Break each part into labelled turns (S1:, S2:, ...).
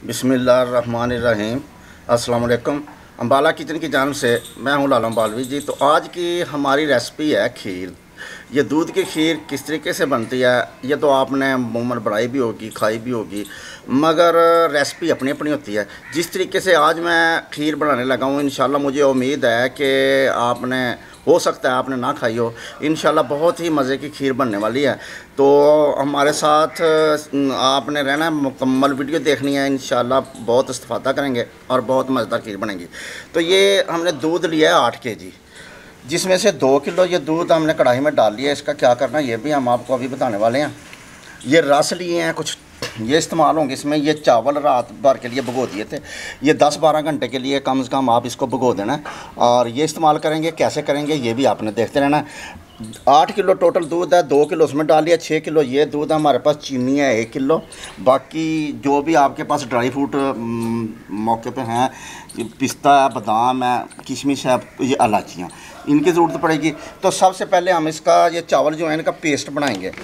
S1: बिस्मिल्लाहिर्रहमानिर्रहीम। अस्सलाम वालेकुम। अम्बाला किचन की जानिब से मैं हूं लालम बालवी जी। तो आज की हमारी रेसिपी है खीर। ये दूध की खीर किस तरीके से बनती है ये तो आपने अमूमन बनाई भी होगी, खाई भी होगी, मगर रेसिपी अपनी अपनी होती है। जिस तरीके से आज मैं खीर बनाने लगा हूँ, इंशाल्लाह मुझे उम्मीद है कि आपने, हो सकता है आपने ना खाई हो, इंशाल्लाह बहुत ही मज़े की खीर बनने वाली है। तो हमारे साथ आपने रहना है, मुकम्मल वीडियो देखनी है, इंशाल्लाह बहुत इस्तेफ़ादा करेंगे और बहुत मज़ेदार खीर बनेगी। तो ये हमने दूध लिया है 8 केजी, जिसमें से 2 किलो ये दूध हमने कढ़ाई में डाल लिया है। इसका क्या करना है ये भी हम आपको अभी बताने वाले हैं। ये रस लिए हैं कुछ, ये इस्तेमाल होंगे इसमें। ये चावल रात भर के लिए भिगो दिए थे, ये 10-12 घंटे के लिए कम से कम आप इसको भिगो देना है। और ये इस्तेमाल करेंगे, कैसे करेंगे ये भी आपने देखते रहना है। 8 किलो टोटल दूध है, 2 किलो उसमें डाल लिया, 6 किलो ये दूध है। हमारे पास चीनी है 1 किलो, बाकी जो भी आपके पास ड्राई फ्रूट मौके पे हैं, पिस्ता है, बादाम है, किशमिश है, ये इलायचियाँ, इनकी ज़रूरत पड़ेगी। तो सबसे पहले हम इसका ये चावल जो है इनका पेस्ट बनाएंगे।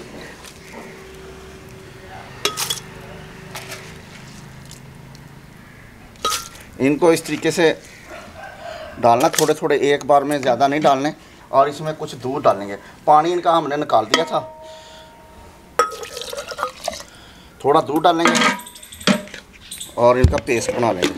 S1: इनको इस तरीके से डालना, थोड़े थोड़े एक बार में, ज़्यादा नहीं डालने। और इसमें कुछ दूध डालेंगे। पानी इनका हमने निकाल दिया था, थोड़ा दूध डालेंगे और इनका पेस्ट बना लेंगे।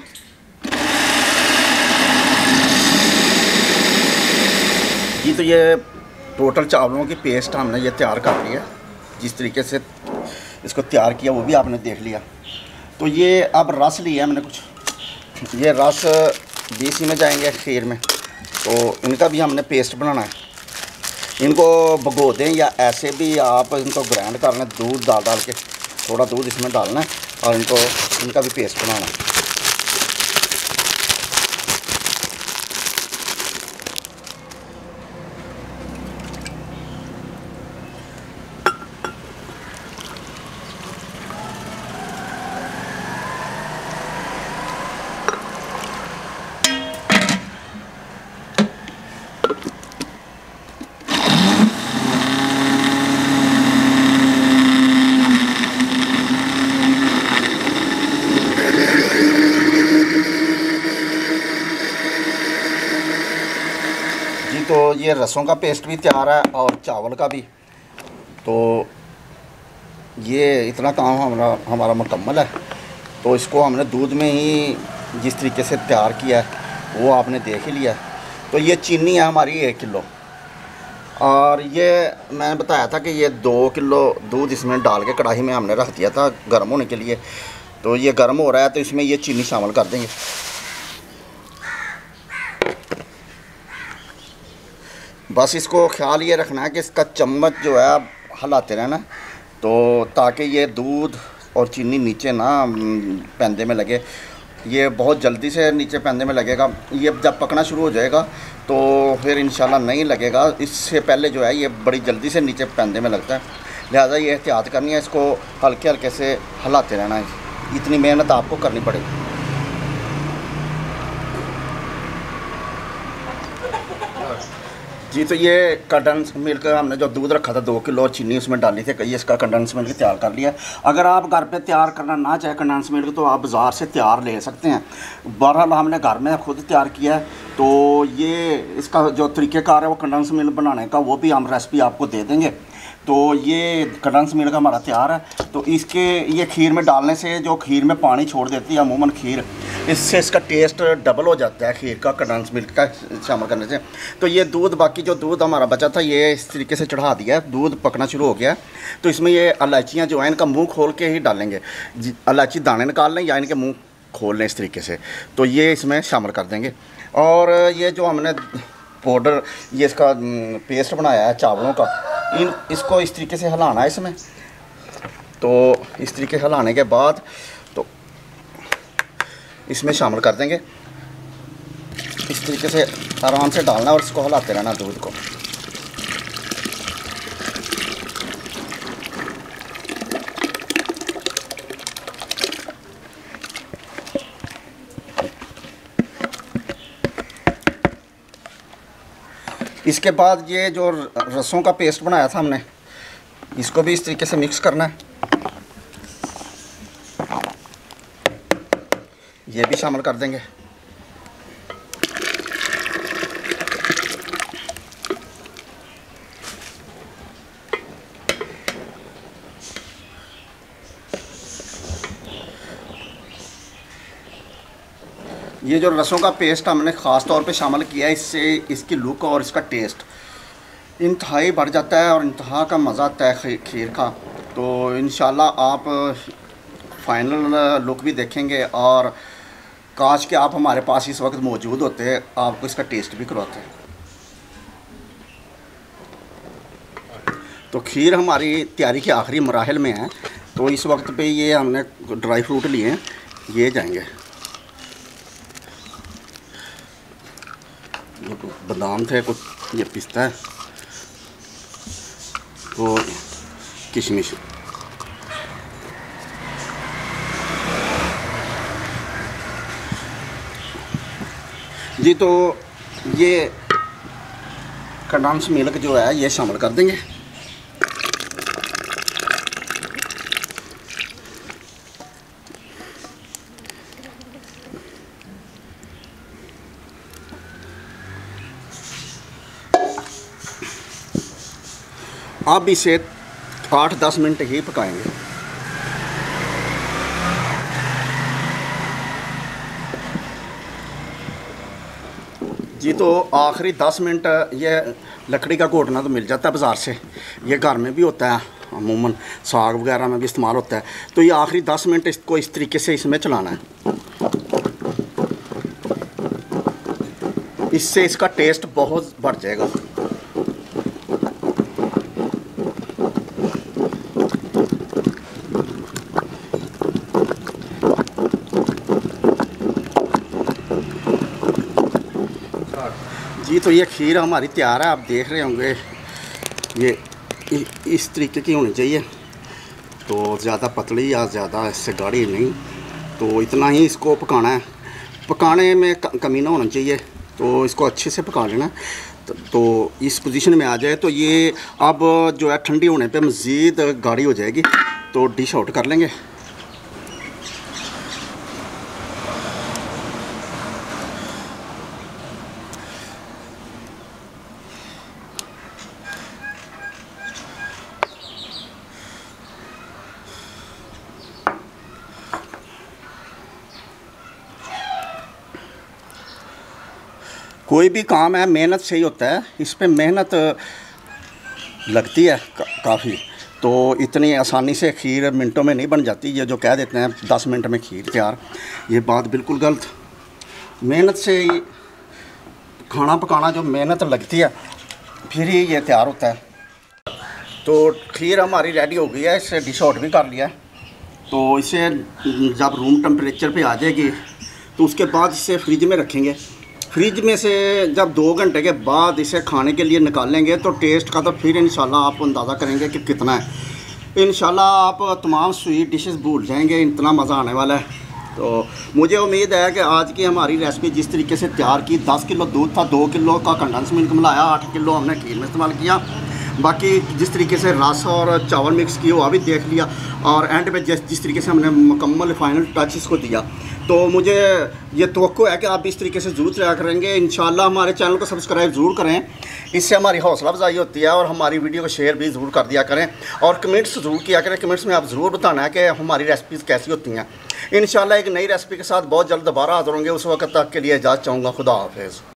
S1: जी तो ये टोटल चावलों की पेस्ट हमने ये तैयार कर लिया। जिस तरीके से इसको तैयार किया वो भी आपने देख लिया। तो ये अब रस लिया हमने कुछ, ये रस भी इसी में जाएंगे खीर में। तो इनका भी हमने पेस्ट बनाना है। इनको भिगो दें या ऐसे भी आप इनको ग्राइंड कर लें, दूध डाल डाल के, थोड़ा दूध इसमें डालना है और इनका भी पेस्ट बनाना है। तो ये रसों का पेस्ट भी तैयार है और चावल का भी। तो ये इतना काम हमारा मुकम्मल है। तो इसको हमने दूध में ही जिस तरीके से तैयार किया है वो आपने देख ही लिया। तो ये चीनी है हमारी 1 किलो, और ये मैंने बताया था कि ये 2 किलो दूध इसमें डाल के कढ़ाई में हमने रख दिया था गर्म होने के लिए। तो ये गर्म हो रहा है तो इसमें ये चीनी शामिल कर देंगे। बस इसको ख्याल ये रखना है कि इसका चम्मच जो है आप हिलाते रहना, तो ताकि ये दूध और चीनी नीचे ना पैंदे में लगे। ये बहुत जल्दी से नीचे पैंदे में लगेगा, ये जब पकना शुरू हो जाएगा तो फिर इंशाल्लाह नहीं लगेगा। इससे पहले जो है ये बड़ी जल्दी से नीचे पैंदे में लगता है, लिहाजा ये एहतियात करनी है। इसको हल्के हल्के से हिलाते रहना है, इतनी मेहनत आपको करनी पड़ेगी। जी तो ये कंडेंस मिल्क हमने जो दूध रखा था 2 किलो और चीनी उसमें डाली थी, कहीं इसका कंडेंस मिल्क तैयार कर लिया। अगर आप घर पे तैयार करना ना चाहे कंडेंस मिल्क तो आप बाज़ार से तैयार ले सकते हैं। बहरहाल हमने घर में खुद तैयार किया है। तो ये इसका जो तरीक़ेकार है वो कंडेंस मिल्क बनाने का, वो भी हम रेसिपी आपको दे देंगे। तो ये कंडेंस मिल्क हमारा तैयार है। तो इसके ये खीर में डालने से जो खीर में पानी छोड़ देती है अमूमन खीर, इससे इसका टेस्ट डबल हो जाता है खीर का, कंडेंस मिल्क का शामिल करने से। तो ये दूध, बाकी जो दूध हमारा बचा था ये इस तरीके से चढ़ा दिया, दूध पकना शुरू हो गया। तो इसमें ये इलायचियाँ जो हैं इनका मुँह खोल के ही डालेंगे। इलायची दाने निकाल लें या इनके मुँह खोल लें इस तरीके से। तो ये इसमें शामिल कर देंगे। और ये जो हमने पाउडर, ये इसका पेस्ट बनाया है चावलों का, इसको इस तरीके से हिलाना है इसमें। तो इस तरीके हिलाने के बाद तो इसमें शामिल कर देंगे। इस तरीके से आराम से डालना और इसको हिलाते रहना दूध को। इसके बाद ये जो रसों का पेस्ट बनाया था हमने, इसको भी इस तरीके से मिक्स करना है। ये भी शामिल कर देंगे। ये जो रसों का पेस्ट हमने ख़ास तौर पे शामिल किया है, इससे इसकी लुक और इसका टेस्ट इंतहाई बढ़ जाता है और इंतहा का मज़ा आता है खीर का। तो इंशाल्लाह आप फाइनल लुक भी देखेंगे और काश के आप हमारे पास इस वक्त मौजूद होते, आपको इसका टेस्ट भी करवाते। तो खीर हमारी तैयारी के आखिरी मराहल में है। तो इस वक्त पे ये हमने ड्राई फ्रूट लिए हैं, ये जाएंगे। ये कुछ बादाम थे, कुछ ये पिस्ता है, तो किशमिश। जी तो ये कंडेंस मिल्क जो है ये शामिल कर देंगे। अब इसे 8-10 मिनट ही पकाएंगे। जी तो आखिरी 10 मिनट, ये लकड़ी का घोटना तो मिल जाता है बाज़ार से, ये घर में भी होता है, अमूमन साग वगैरह में भी इस्तेमाल होता है। तो ये आखिरी 10 मिनट इसको इस तरीके से इसमें चलाना है, इससे इसका टेस्ट बहुत बढ़ जाएगा। जी तो ये खीर हमारी तैयार है, आप देख रहे होंगे। ये इस तरीके की होनी चाहिए, तो ज़्यादा पतली या ज़्यादा इससे गाढ़ी नहीं, तो इतना ही इसको पकाना है। पकाने में कमी ना होना चाहिए, तो इसको अच्छे से पका लेना। तो इस पोजीशन में आ जाए तो ये अब जो है ठंडी होने पे मज़ीद गाढ़ी हो जाएगी, तो डिश आउट कर लेंगे। कोई भी काम है मेहनत से ही होता है, इस पे मेहनत लगती है काफ़ी। तो इतनी आसानी से खीर मिनटों में नहीं बन जाती। ये जो कह देते हैं 10 मिनट में खीर तैयार, ये बात बिल्कुल गलत। मेहनत से ही खाना पकाना, जो मेहनत लगती है फिर ही ये तैयार होता है। तो खीर हमारी रेडी हो गई है, इसे डिश आउट भी कर लिया है। तो इसे जब रूम टेम्परेचर पे आ जाएगी तो उसके बाद इसे फ्रिज में रखेंगे। फ्रिज में से जब 2 घंटे के बाद इसे खाने के लिए निकालेंगे तो टेस्ट का तो फिर इंशाल्लाह आप अंदाज़ा करेंगे कि कितना है। इंशाल्लाह आप तमाम स्वीट डिशेस भूल जाएंगे, इतना मज़ा आने वाला है। तो मुझे उम्मीद है कि आज की हमारी रेसिपी जिस तरीके से तैयार की, 10 किलो दूध था, 2 किलो का कंडेंस मिल्क मिलाया, 8 किलो हमने खीर में इस्तेमाल किया। बाकी जिस तरीके से रस और चावल मिक्स किए वो अभी देख लिया, और एंड पे जिस तरीके से हमने मुकम्मल फाइनल टच इसको दिया। तो मुझे ये तवक्को है कि आप इस तरीके से ज़रूर तैयार करेंगे। इंशाल्लाह हमारे चैनल को सब्सक्राइब ज़रूर करें, इससे हमारी हौसला अफजाई होती है, और हमारी वीडियो को शेयर भी ज़रूर कर दिया करें, और कमेंट्स ज़रूर किया करें। कमेंट्स में आप ज़रूर बताना है कि हमारी रेसिपीज़ कैसी होती हैं। इंशाल्लाह एक नई रेसिपी के साथ बहुत जल्द दोबारा हाज़िर होंगे। उस वक्त तक के लिए इजाज़त चाहूँगा। खुदा हाफिज़।